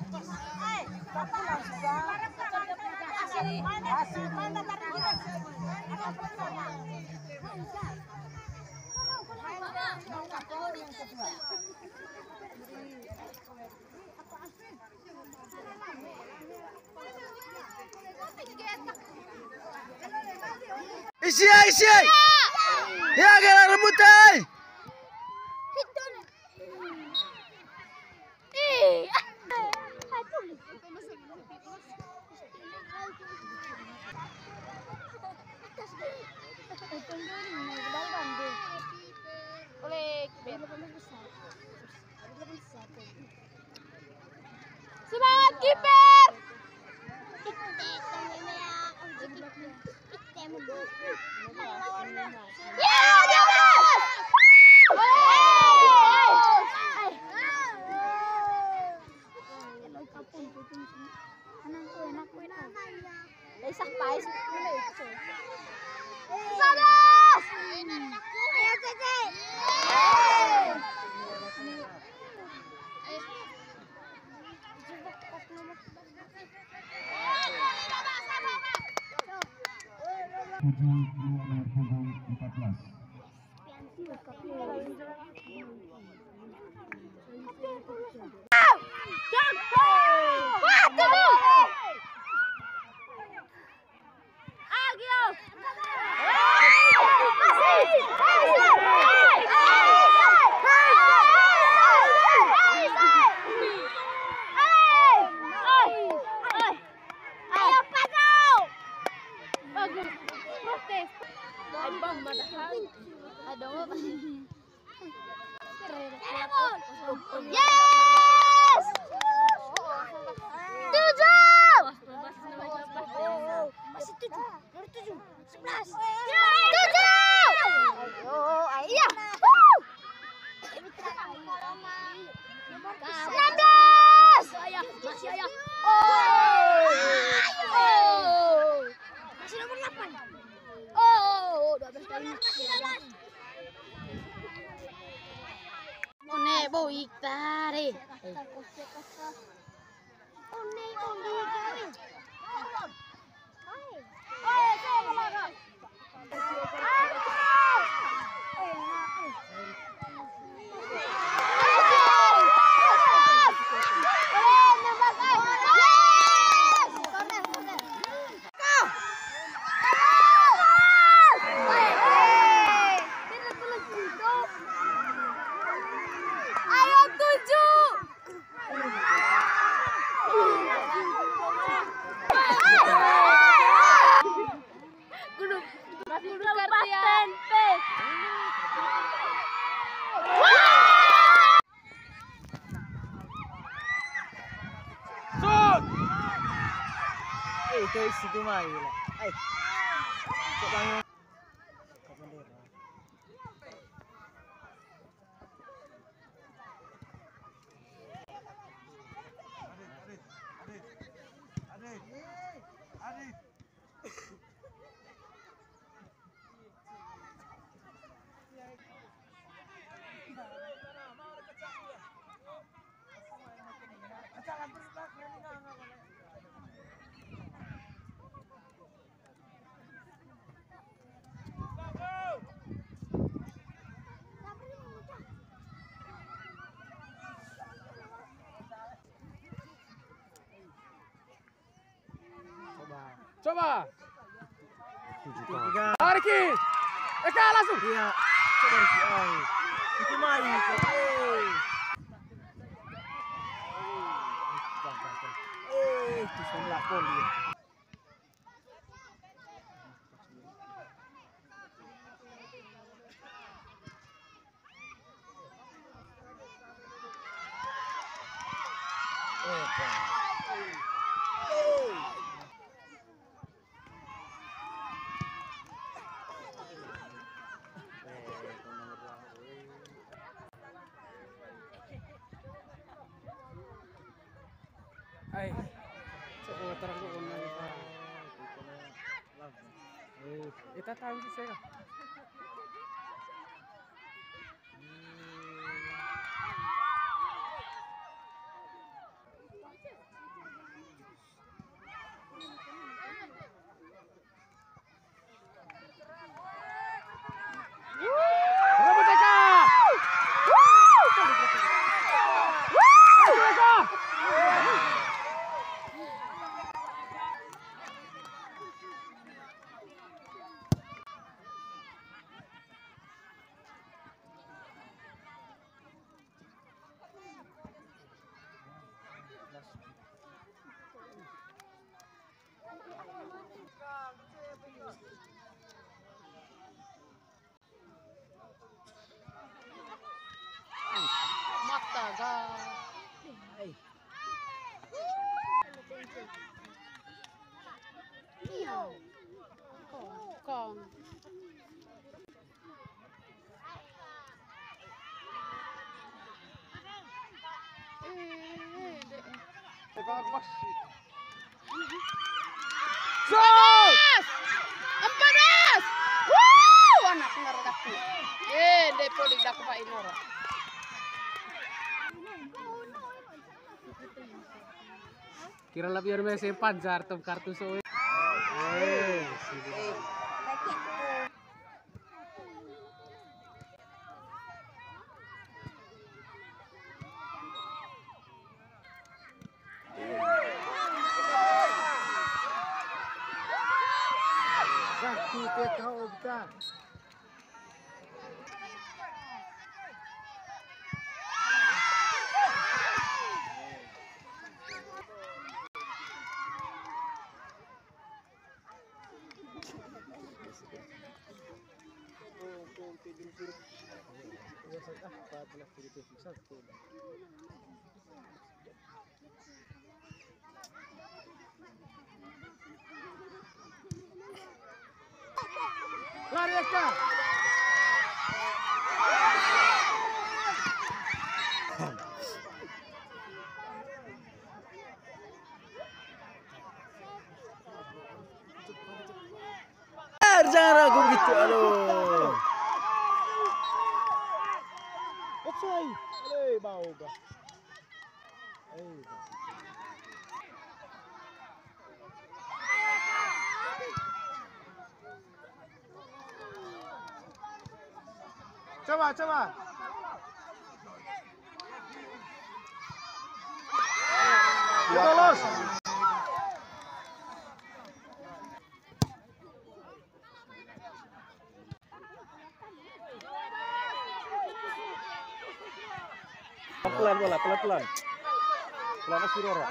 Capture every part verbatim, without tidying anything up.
Isi, isi. Ya, gila rebut ay. Semangat kiper! Ya, Jonas! Ayo, Cece! tujuh dua puluh empat belas. Wah, tunggu! Agio! Ayo, Paco! Bagus. Protes. Abang padahal ada apa? Yes! Tujuh! Masih tujuh. Baru tujuh. Sebelas. Tujuh! Oh, iya. Enam belas! Masih ayah. Oh! Masih nomor delapan. Oh, dua belas kali. One boy tare. One boy tare. Itu isi tu mai lah. Ai. Cok bangun. Coba. Tiga. Arki. Eka langsung. Iya. Coba Riki. Ai. Itu mai kok. Eh. Eh, itu semua pun dia. Ay, coba terang ko kung nani pa. Eh, itatawag si Sera. Empat Woo! Anak ngerdaku. Eh, deh polik dak pa inora. Kira lebih biar mesem panjar tem kartu soe. Eh, Sakti teh kau kita. Lari Eka. Jangan ragu begitu, aduh. Offside. Eh, bau bah. Eh. Coba, coba. Lolos. Pelan bola, pelan pelan. Pelan si Rora.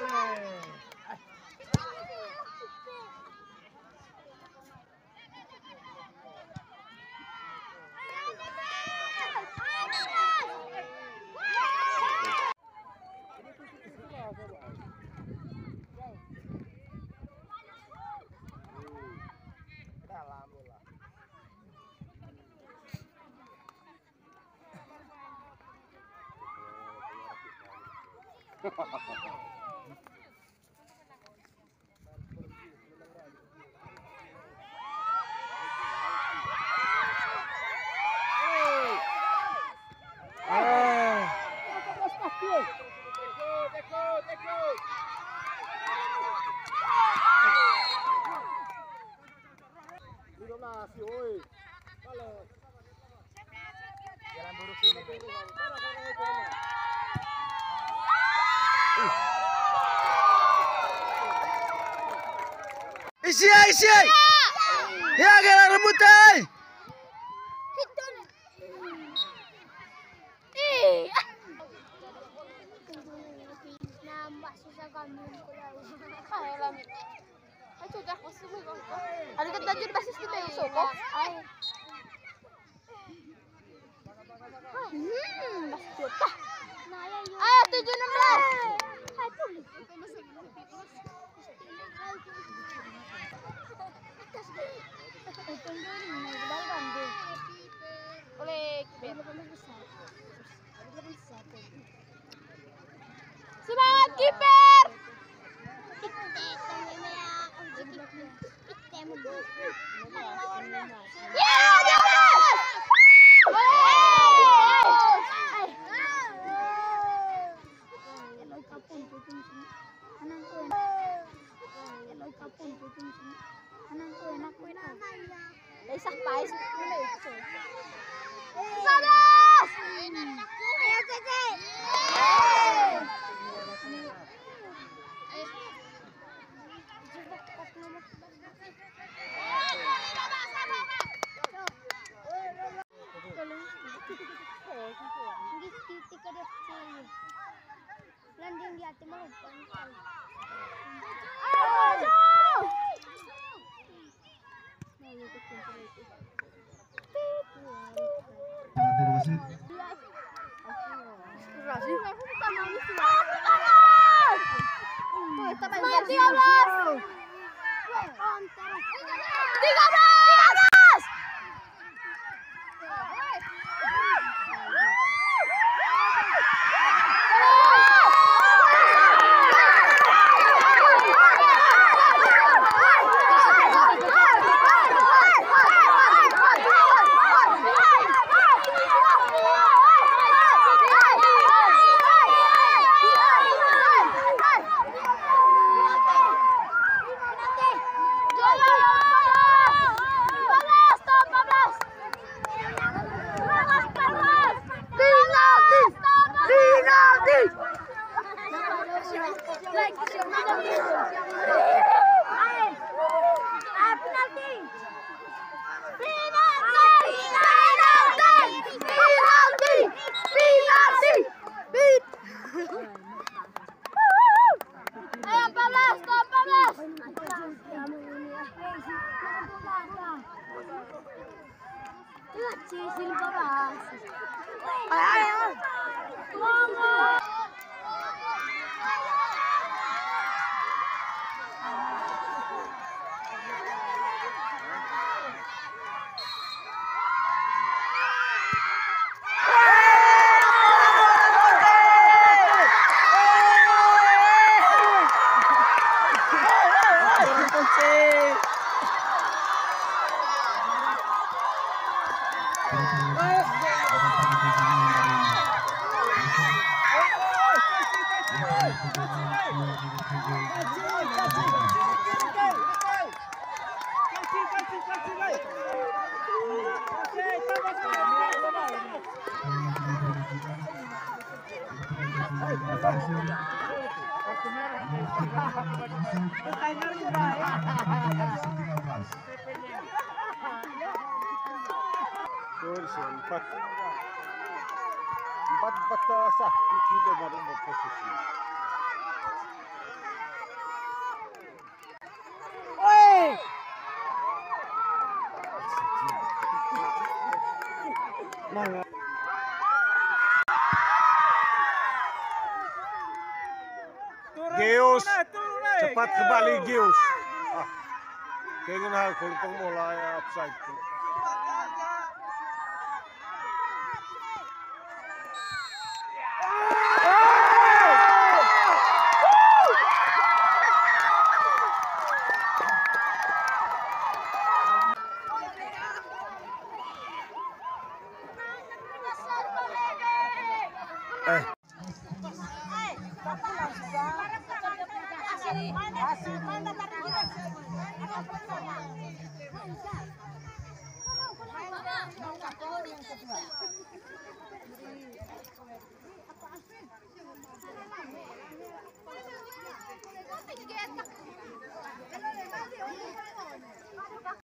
Isi, isi. Ya, kira rebutan. Eh. Nambah susah kami Ay, lamit. Ay, sudah ko sumigong ko. Ano ka dadyo basis kita yung soko? Ay. Hmm, basket ka. Ay, tujuh enam belas. Hai tulis. Oleh Kiper. Semangat Kiper. Ya, jelas. Isak pais. Salas! Ayo Cece. Landing di hati mau. tiga belas. tiga belas. Empat empat empat sah tidak baru posisi. Oi! Mana? Geus, cepat kembali Geus. Ah, kayaknya hal kalau mulai offside. Eh.